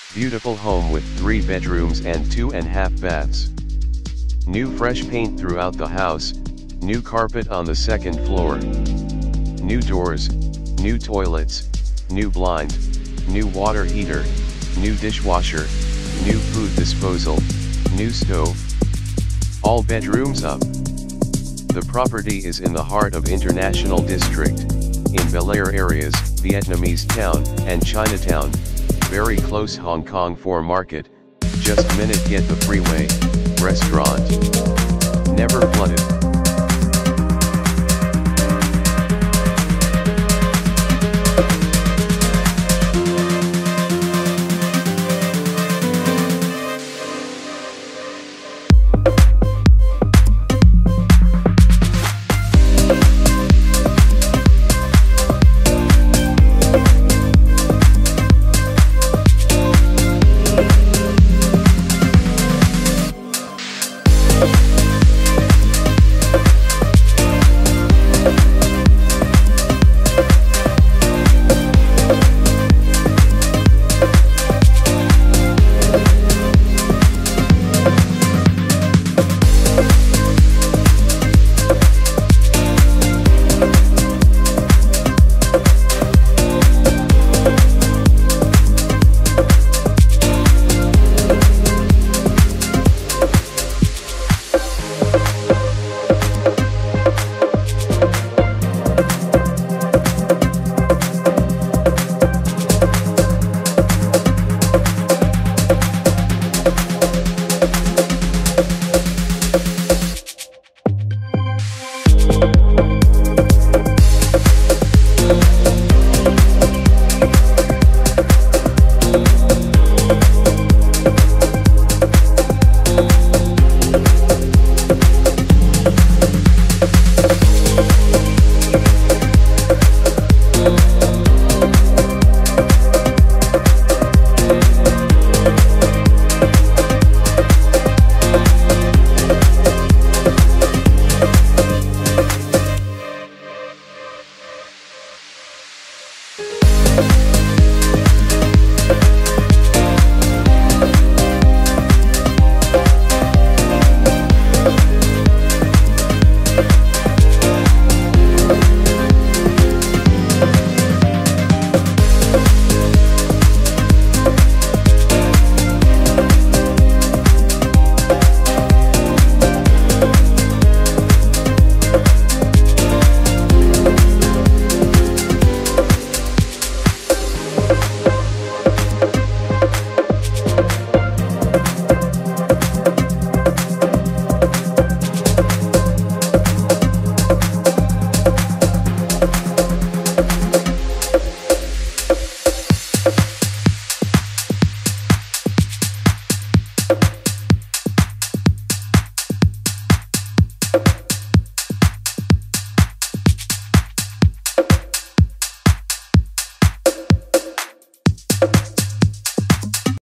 Beautiful home with 3 bedrooms and 2.5 baths. New fresh paint throughout the house, new carpet on the 2nd floor. New doors, new toilets, new blind, new water heater, new dishwasher, new food disposal, new stove. All bedrooms up. The property is in the heart of International District, in Bellaire areas, Vietnamese Town and Chinatown, very close Hong Kong 4 Market, just minute get the freeway, restaurant. Never flooded.